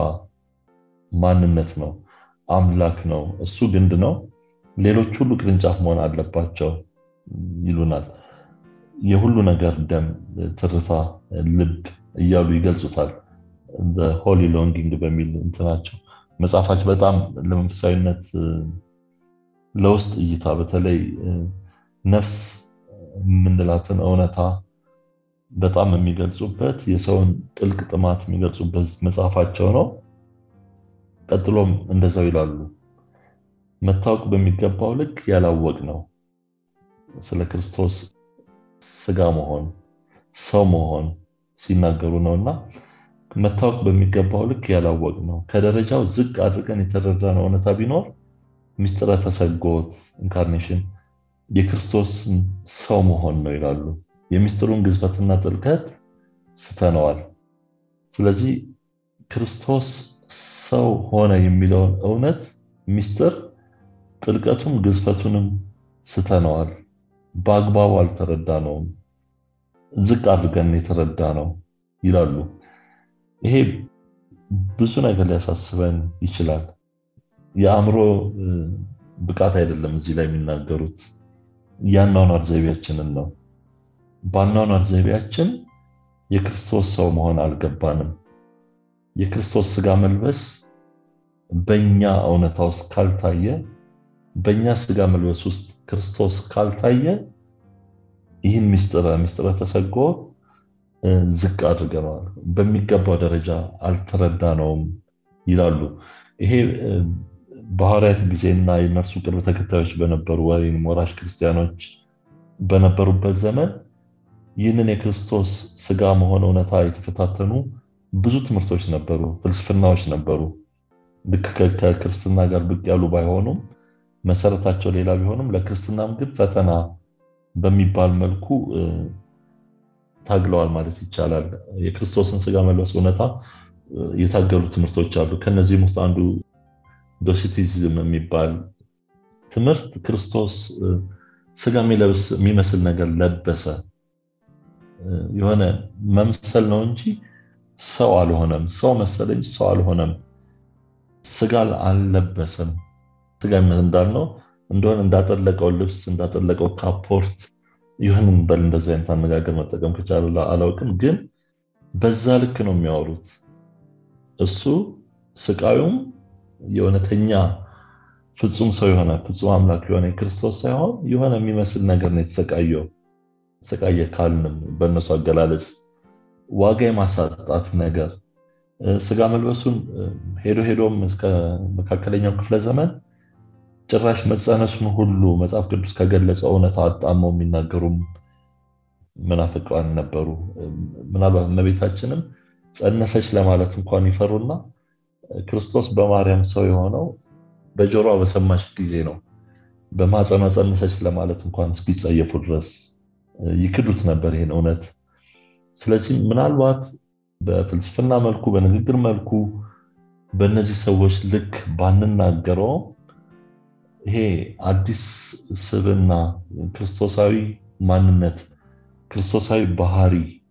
S1: ማንነት ነው። አምላክ ነው። እሱ ግንድ ነው። ሌሎች ሁሉ ቅርንጫፍ መሆን አለባቸው ይሉናል። የሁሉ ነገር ደም፣ ትርታ፣ ልብ እያሉ ይገልጹታል። the holy longing በሚል እንትናቸው መጽሐፋቸው በጣም ለመንፈሳዊነት ለውስጥ እይታ በተለይ ነፍስ ምንላትን እውነታ በጣም የሚገልጹበት የሰውን ጥልቅ ጥማት የሚገልጹበት መጽሐፋቸው ነው። ቀጥሎም እንደዛው ይላሉ። መታወቅ በሚገባው ልክ ያላወቅ ነው ስለ ክርስቶስ ስጋ መሆን ሰው መሆን ሲናገሩ ነውና መታወቅ በሚገባው ልክ ያላወቅ ነው ከደረጃው ዝቅ አድርገን የተረዳነው እውነታ ቢኖር ሚስጥረ ተሰጎት ኢንካርኔሽን የክርስቶስ ሰው መሆን ነው ይላሉ። የሚስጥሩን ግዝፈትና ጥልቀት ስተነዋል። ስለዚህ ክርስቶስ ሰው ሆነ የሚለውን እውነት ሚስጥር ጥልቀቱን ግዝፈቱንም ስተነዋል። በአግባቡ አልተረዳነውም። ዝቅ አድርገን የተረዳነው ይላሉ። ይሄ ብዙ ነገር ሊያሳስበን ይችላል። የአእምሮ ብቃት አይደለም እዚህ ላይ የሚናገሩት ያናውናር ዘይቤያችንን ነው። ባናውናር ዘይቤያችን የክርስቶስ ሰው መሆን አልገባንም። የክርስቶስ ስጋ መልበስ በእኛ እውነታ ውስጥ ካልታየ በእኛ ስጋ መልበስ ውስጥ ክርስቶስ ካልታየ ይህን ምስጢር ምስጢር ተሰጎ ዝቅ አድርገናል በሚገባው ደረጃ አልተረዳነውም ይላሉ። ይሄ በሐዋርያት ጊዜና የነርሱ ቅርብ ተከታዮች በነበሩ ወይም ወራሽ ክርስቲያኖች በነበሩበት ዘመን ይህንን የክርስቶስ ስጋ መሆን እውነታ የተፈታተኑ ብዙ ትምህርቶች ነበሩ፣ ፍልስፍናዎች ነበሩ። ልክ ከክርስትና ጋር ብቅ ያሉ ባይሆኑም መሰረታቸው ሌላ ቢሆንም ለክርስትናም ግን ፈተና በሚባል መልኩ ታግለዋል ማለት ይቻላል። የክርስቶስን ስጋ መልበስ እውነታ የታገሉ ትምህርቶች አሉ። ከነዚህም ውስጥ አንዱ ዶሲቲዝም የሚባል ትምህርት ክርስቶስ ስጋ የሚለብስ የሚመስል ነገር ለበሰ፣ የሆነ መምሰል ነው እንጂ ሰው አልሆነም፣ ሰው መሰለ እንጂ ሰው አልሆነም፣ ስጋ አልለበሰም። ስጋ እንዳልነው እንደሆነ እንዳጠለቀው ልብስ እንዳጠለቀው ካፖርት ይሁንን በል እንደዚህ አይነት አነጋገር መጠቀም ከቻሉ አላውቅም፣ ግን በዛ ልክ ነው የሚያወሩት። እሱ ስቃዩም የእውነተኛ ፍጹም ሰው የሆነ ፍጹም አምላክ የሆነ ክርስቶስ ሳይሆን የሆነ የሚመስል ነገር ነው የተሰቃየው። ተሰቃየ ካልንም በእነሱ አገላለጽ ዋጋ የማሳጣት ነገር ስጋ መልበሱን ሄዶ ሄዶም እስከ መካከለኛው ክፍለ ዘመን ጭራሽ መጸነሱን ሁሉ መጽሐፍ ቅዱስ ከገለጸው እውነታ አጣመው የሚናገሩም መናፍቃን ነበሩ። ምናልባት እመቤታችንም ጸነሰች ለማለት እንኳን ይፈሩና ክርስቶስ በማርያም ሰው የሆነው በጆሮዋ በሰማች ጊዜ ነው በማጸኗ ጸነሰች ለማለት እንኳን እስኪጸየፉ ድረስ ይክዱት ነበር ይሄን እውነት። ስለዚህ ምናልባት በፍልስፍና መልኩ በንግግር መልኩ በእነዚህ ሰዎች ልክ ባንናገረው ይሄ አዲስ ስብዕና ክርስቶሳዊ ማንነት ክርስቶሳዊ ባህሪ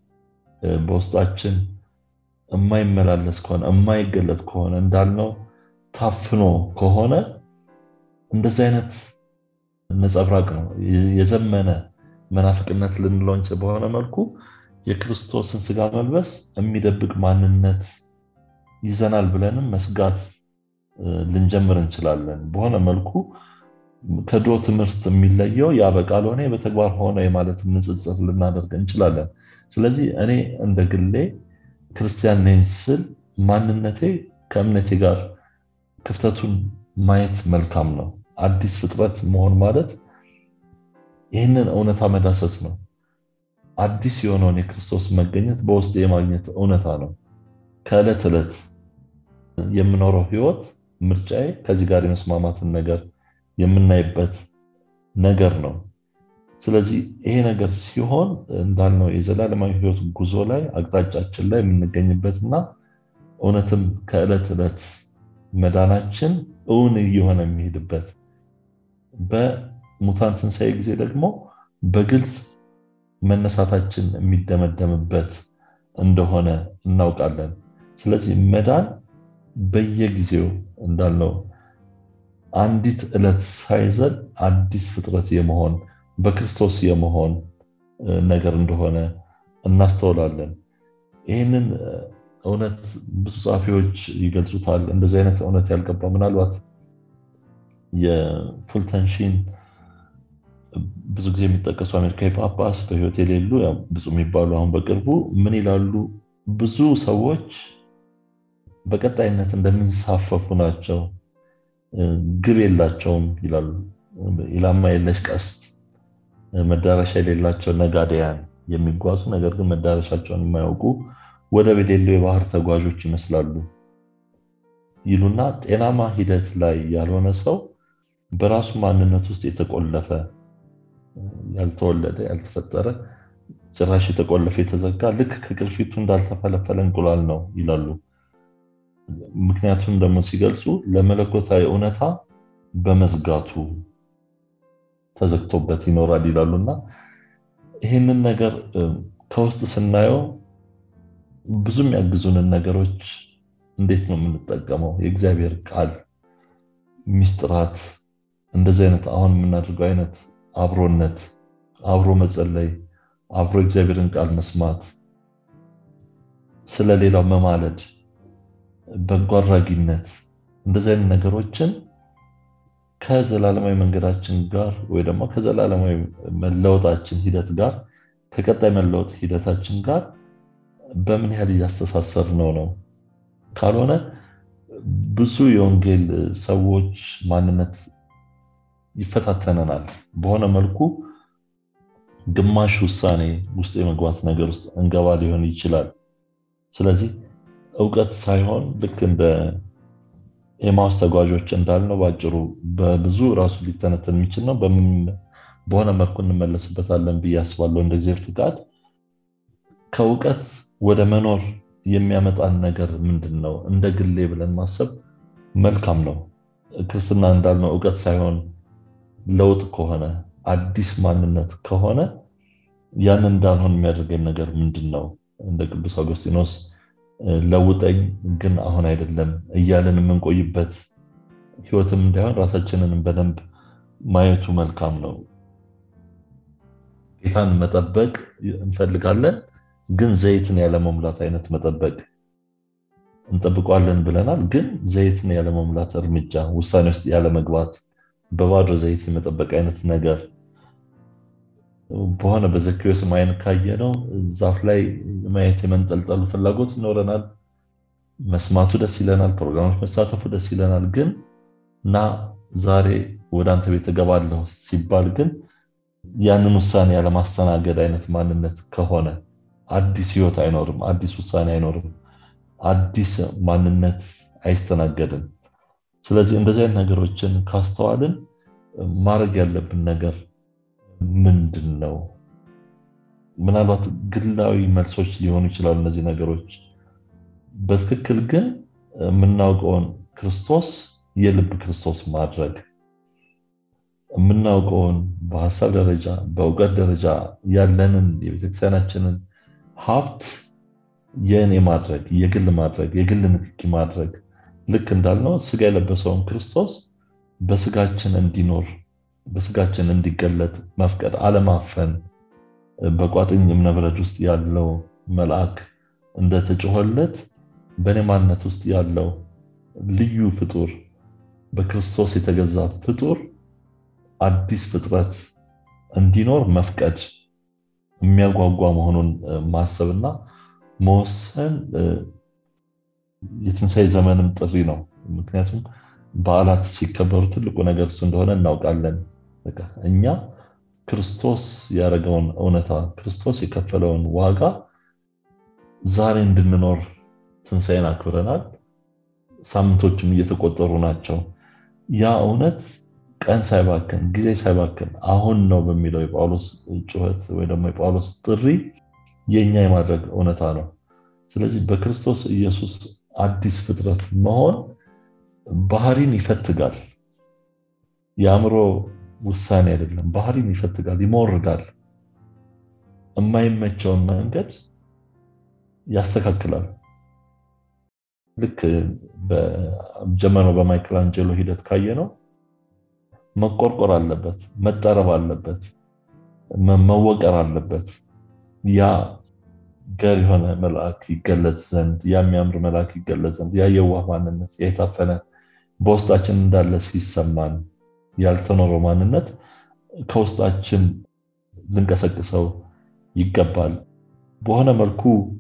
S1: በውስጣችን የማይመላለስ ከሆነ የማይገለጥ ከሆነ እንዳልነው ታፍኖ ከሆነ እንደዚህ አይነት ነጸብራቅ ነው የዘመነ መናፍቅነት ልንለው እንችል። በሆነ መልኩ የክርስቶስን ስጋ መልበስ የሚደብቅ ማንነት ይዘናል ብለንም መስጋት ልንጀምር እንችላለን። በሆነ መልኩ ከድሮ ትምህርት የሚለየው ያ በቃል ሆነ በተግባር ሆነ የማለት ንጽጽር ልናደርግ እንችላለን። ስለዚህ እኔ እንደ ግሌ ክርስቲያን ነኝ ስል ማንነቴ ከእምነቴ ጋር ክፍተቱን ማየት መልካም ነው። አዲስ ፍጥረት መሆን ማለት ይህንን እውነታ መዳሰስ ነው። አዲስ የሆነውን የክርስቶስ መገኘት በውስጥ የማግኘት እውነታ ነው። ከዕለት ዕለት የምኖረው ህይወት ምርጫዬ ከዚህ ጋር የመስማማትን ነገር የምናይበት ነገር ነው። ስለዚህ ይሄ ነገር ሲሆን እንዳልነው የዘላለማዊ ህይወት ጉዞ ላይ አቅጣጫችን ላይ የምንገኝበትና እውነትም ከዕለት ዕለት መዳናችን እውን እየሆነ የሚሄድበት በሙታን ትንሣኤ ጊዜ ደግሞ በግልጽ መነሳታችን የሚደመደምበት እንደሆነ እናውቃለን። ስለዚህ መዳን በየጊዜው እንዳልነው አንዲት ዕለት ሳይዘል አዲስ ፍጥረት የመሆን በክርስቶስ የመሆን ነገር እንደሆነ እናስተውላለን። ይህንን እውነት ብዙ ጻፊዎች ይገልጹታል። እንደዚህ አይነት እውነት ያልገባው ምናልባት የፉልተን ሺን ብዙ ጊዜ የሚጠቀሱ አሜሪካዊ ጳጳስ በህይወት የሌሉ ብዙ የሚባሉ አሁን በቅርቡ ምን ይላሉ? ብዙ ሰዎች በቀጣይነት እንደሚንሳፈፉ ናቸው፣ ግብ የላቸውም ይላሉ። ኢላማ የለሽ ቀስት፣ መዳረሻ የሌላቸው ነጋዴያን የሚጓዙ ነገር ግን መዳረሻቸውን የማያውቁ ወደብ የሌለው የባህር ተጓዦች ይመስላሉ ይሉና ጤናማ ሂደት ላይ ያልሆነ ሰው በራሱ ማንነት ውስጥ የተቆለፈ ያልተወለደ ያልተፈጠረ ጭራሽ የተቆለፈ የተዘጋ ልክ ከቅርፊቱ እንዳልተፈለፈለ እንቁላል ነው ይላሉ። ምክንያቱም ደግሞ ሲገልጹ ለመለኮታዊ እውነታ በመዝጋቱ ተዘግቶበት ይኖራል ይላሉና ይህንን ነገር ከውስጥ ስናየው ብዙም ያግዙንን ነገሮች እንዴት ነው የምንጠቀመው? የእግዚአብሔር ቃል ሚስጥራት እንደዚህ አይነት አሁን የምናደርገው አይነት አብሮነት፣ አብሮ መጸለይ፣ አብሮ እግዚአብሔርን ቃል መስማት፣ ስለሌላው መማለድ፣ በጎ አድራጊነት እንደዚህ አይነት ነገሮችን ከዘላለማዊ መንገዳችን ጋር ወይ ደግሞ ከዘላለማዊ መለወጣችን ሂደት ጋር ከቀጣይ መለወጥ ሂደታችን ጋር በምን ያህል እያስተሳሰርነው ነው? ካልሆነ ብዙ የወንጌል ሰዎች ማንነት ይፈታተነናል። በሆነ መልኩ ግማሽ ውሳኔ ውስጥ የመግባት ነገር ውስጥ እንገባ ሊሆን ይችላል። ስለዚህ ዕውቀት ሳይሆን ልክ እንደ ኤማውስ ተጓዦች እንዳልነው ባጭሩ በብዙ ራሱ ሊተነተን የሚችል ነው። በሆነ መልኩ እንመለስበታለን ብዬ አስባለሁ። እንደ እግዚአብሔር ፍቃድ ከዕውቀት ወደ መኖር የሚያመጣን ነገር ምንድነው? እንደ ግሌ ብለን ማሰብ መልካም ነው። ክርስትና እንዳልነው ዕውቀት ሳይሆን ለውጥ ከሆነ አዲስ ማንነት ከሆነ ያንን እንዳልሆን የሚያደርገን ነገር ምንድነው? እንደ ቅዱስ አውግስጢኖስ ለውጠኝ ግን አሁን አይደለም እያለን የምንቆይበት ህይወትም እንዳይሆን ራሳችንን በደንብ ማየቱ መልካም ነው። ጌታን መጠበቅ እንፈልጋለን፣ ግን ዘይትን ያለ መሙላት አይነት መጠበቅ እንጠብቀዋለን ብለናል። ግን ዘይትን ያለ መሙላት እርምጃ ውሳኔ ውስጥ ያለ መግባት በባዶ ዘይት የመጠበቅ አይነት ነገር በሆነ በዘኪዮስ ማይን ካየነው ዛፍ ላይ ማየት የመንጠልጠሉ ፍላጎት ይኖረናል። መስማቱ ደስ ይለናል፣ ፕሮግራሞች መሳተፉ ደስ ይለናል። ግን ና ዛሬ ወደ አንተ ቤት እገባለሁ ሲባል ግን ያንን ውሳኔ ያለ ማስተናገድ አይነት ማንነት ከሆነ አዲስ ህይወት አይኖርም፣ አዲስ ውሳኔ አይኖርም፣ አዲስ ማንነት አይስተናገድም። ስለዚህ እንደዚህ አይነት ነገሮችን ካስተዋልን ማድረግ ያለብን ነገር ምንድነው? ምናልባት ግላዊ መልሶች ሊሆኑ ይችላሉ እነዚህ ነገሮች። በትክክል ግን የምናውቀውን ክርስቶስ የልብ ክርስቶስ ማድረግ፣ የምናውቀውን በሐሳብ ደረጃ በእውቀት ደረጃ ያለንን የቤተክርስቲያናችንን ሀብት የኔ ማድረግ፣ የግል ማድረግ፣ የግል ንክኪ ማድረግ ልክ እንዳልነው ስጋ የለበሰውን ክርስቶስ በስጋችን እንዲኖር በስጋችን እንዲገለጥ መፍቀድ፣ አለማፈን። በቋጥኝ እምነበረድ ውስጥ ያለው መልአክ እንደተጮኸለት በኔ ማንነት ውስጥ ያለው ልዩ ፍጡር በክርስቶስ የተገዛ ፍጡር አዲስ ፍጥረት እንዲኖር መፍቀድ የሚያጓጓ መሆኑን ማሰብና መወሰን የትንሣኤ ዘመንም ጥሪ ነው። ምክንያቱም በዓላት ሲከበሩ ትልቁ ነገር እሱ እንደሆነ እናውቃለን። በቃ እኛ ክርስቶስ ያደረገውን እውነታ ክርስቶስ የከፈለውን ዋጋ ዛሬ እንድንኖር ትንሣኤን አክብረናል። ሳምንቶችም እየተቆጠሩ ናቸው። ያ እውነት ቀን ሳይባክን ጊዜ ሳይባክን አሁን ነው በሚለው የጳውሎስ ጩኸት ወይ ደግሞ የጳውሎስ ጥሪ የኛ የማድረግ እውነታ ነው። ስለዚህ በክርስቶስ ኢየሱስ አዲስ ፍጥረት መሆን ባህሪን ይፈትጋል። የአእምሮ ውሳኔ አይደለም፣ ባህሪን ይፈትጋል፣ ይሞርዳል። የማይመቸውን መንገድ ያስተካክላል። ልክ በጀመረው በማይክል አንጀሎ ሂደት ካየነው መቆርቆር አለበት፣ መጠረብ አለበት፣ መወቀር አለበት። ያ ገር የሆነ መልአክ ይገለጽ ዘንድ ያ የሚያምር መልአክ ይገለጽ ዘንድ ያ የዋህ ማንነት የታፈነ በውስጣችን እንዳለ ሲሰማን ያልተኖረው ማንነት ከውስጣችን ልንቀሰቅሰው ይገባል። በሆነ መልኩ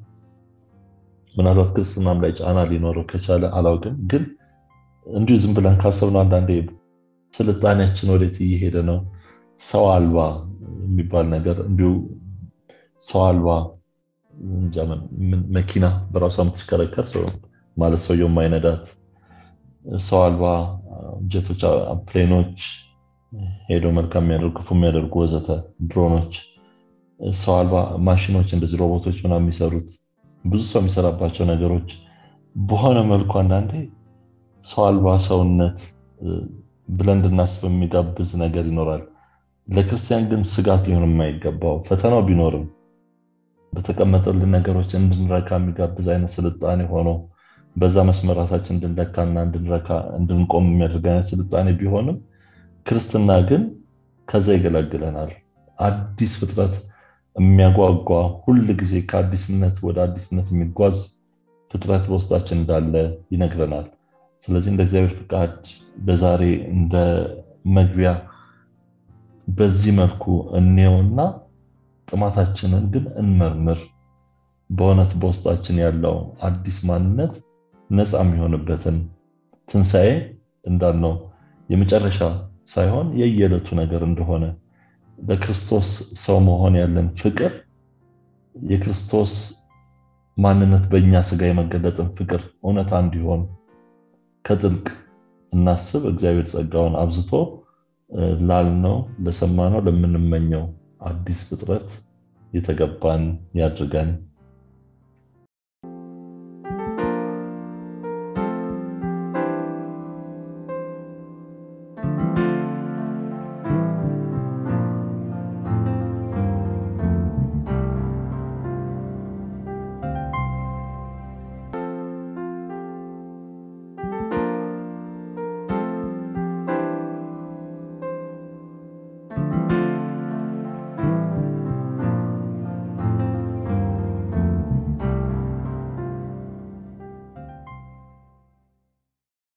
S1: ምናልባት ክርስትናም ላይ ጫና ሊኖረው ከቻለ አላውቅም፣ ግን እንዲሁ ዝም ብለን ካሰብነው አንዳንዴ ስልጣኔያችን ወዴት እየሄደ ነው? ሰው አልባ የሚባል ነገር እንዲሁ ሰው አልባ እንጃምን መኪና በራሷ የምትሽከረከር ሰው ማለት ሰውየው የማይነዳት ሰው አልባ ጀቶች፣ ፕሌኖች ሄዶ መልካም የሚያደርጉ ክፉ የሚያደርጉ ወዘተ፣ ድሮኖች፣ ሰው አልባ ማሽኖች፣ እንደዚህ ሮቦቶች ምናምን የሚሰሩት ብዙ ሰው የሚሰራባቸው ነገሮች በሆነ መልኩ አንዳንዴ ሰው አልባ ሰውነት ብለን እንድናስብ የሚጋብዝ ነገር ይኖራል። ለክርስቲያን ግን ስጋት ሊሆን የማይገባው ፈተናው ቢኖርም በተቀመጠልን ነገሮች እንድንረካ የሚጋብዝ አይነት ስልጣኔ ሆኖ በዛ መስመር ራሳችን እንድንለካና እንድንረካ እንድንቆም የሚያደርግ አይነት ስልጣኔ ቢሆንም ክርስትና ግን ከዛ ይገላግለናል። አዲስ ፍጥረት የሚያጓጓ ሁሉ ጊዜ ከአዲስነት ወደ አዲስነት የሚጓዝ ፍጥረት በውስጣችን እንዳለ ይነግረናል። ስለዚህ እንደ እግዚአብሔር ፍቃድ በዛሬ እንደ መግቢያ በዚህ መልኩ እንየውና ጥማታችንን ግን እንመርምር። በእውነት በውስጣችን ያለው አዲስ ማንነት ነፃ የሚሆንበትን ትንሣኤ እንዳልነው የመጨረሻ ሳይሆን የየዕለቱ ነገር እንደሆነ ለክርስቶስ ሰው መሆን ያለን ፍቅር የክርስቶስ ማንነት በእኛ ስጋ የመገለጥን ፍቅር እውነታ እንዲሆን ከጥልቅ እናስብ። እግዚአብሔር ጸጋውን አብዝቶ ላልነው ለሰማነው ለምንመኘው አዲስ ፍጥረት የተገባን ያድርገን።